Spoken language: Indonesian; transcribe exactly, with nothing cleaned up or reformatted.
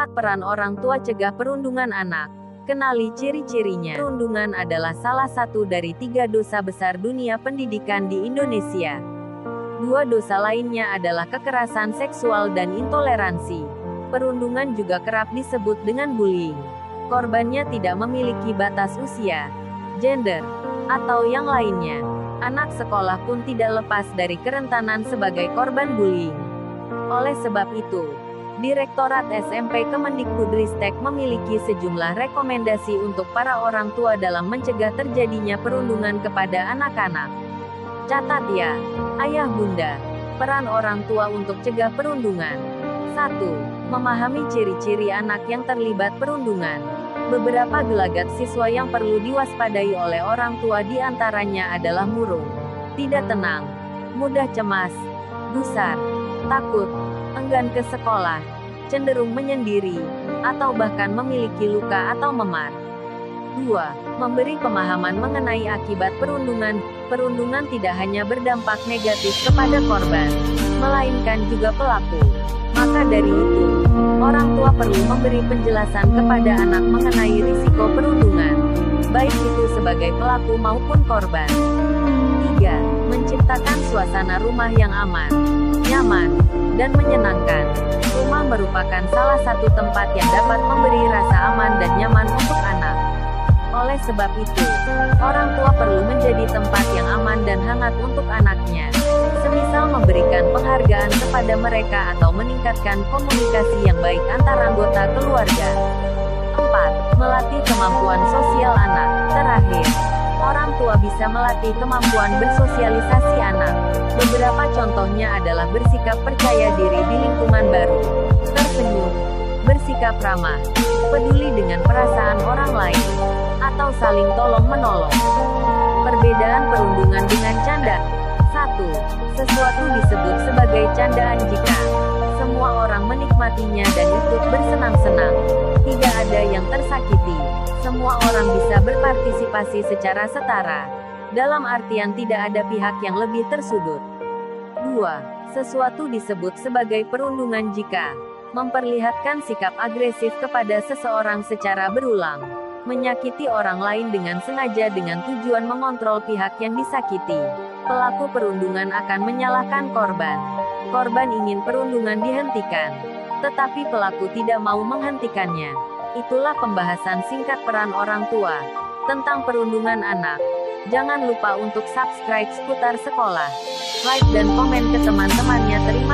empat. Peran orang tua cegah perundungan anak. Kenali ciri-cirinya. Perundungan adalah salah satu dari tiga dosa besar dunia pendidikan di Indonesia. Dua dosa lainnya adalah kekerasan seksual dan intoleransi. Perundungan juga kerap disebut dengan bullying. Korbannya tidak memiliki batas usia, gender, atau yang lainnya. Anak sekolah pun tidak lepas dari kerentanan sebagai korban bullying. Oleh sebab itu, Direktorat S M P Kemendikbudristek memiliki sejumlah rekomendasi untuk para orang tua dalam mencegah terjadinya perundungan kepada anak-anak. Catat ya, ayah bunda, peran orang tua untuk cegah perundungan. satu. Memahami ciri-ciri anak yang terlibat perundungan. Beberapa gelagat siswa yang perlu diwaspadai oleh orang tua diantaranya adalah murung, tidak tenang, mudah cemas, gusar, takut, enggan ke sekolah, cenderung menyendiri, atau bahkan memiliki luka atau memar. dua. Memberi pemahaman mengenai akibat perundungan. Perundungan tidak hanya berdampak negatif kepada korban, melainkan juga pelaku. Maka dari itu, orang tua perlu memberi penjelasan kepada anak mengenai risiko perundungan, baik itu sebagai pelaku maupun korban. tiga. Menciptakan suasana rumah yang aman, nyaman, dan menyenangkan. Rumah merupakan salah satu tempat yang dapat memberi rasa aman dan nyaman untuk anak. Oleh sebab itu, orang tua perlu menjadi tempat yang aman dan hangat untuk anaknya. Semisal memberikan penghargaan kepada mereka atau meningkatkan komunikasi yang baik antar anggota keluarga. empat. Melatih kemampuan sosial anak. Terakhir, orang tua bisa melatih kemampuan bersosialisasi anak. Beberapa contohnya adalah bersikap percaya diri di lingkungan baru, tersenyum, bersikap ramah, peduli dengan perasaan orang lain, atau saling tolong-menolong. Perbedaan perundungan dengan canda. satu. Sesuatu disebut sebagai candaan jika semua orang menikmatinya dan ikut bersenang-senang. Tidak ada yang tersakiti. Semua orang bisa berpartisipasi secara setara. Dalam artian tidak ada pihak yang lebih tersudut. dua. Sesuatu disebut sebagai perundungan jika memperlihatkan sikap agresif kepada seseorang secara berulang, menyakiti orang lain dengan sengaja dengan tujuan mengontrol pihak yang disakiti. Pelaku perundungan akan menyalahkan korban. Korban ingin perundungan dihentikan, tetapi pelaku tidak mau menghentikannya. Itulah pembahasan singkat peran orang tua tentang perundungan anak. Jangan lupa untuk subscribe seputar sekolah, like dan komen ke teman-temannya. Terima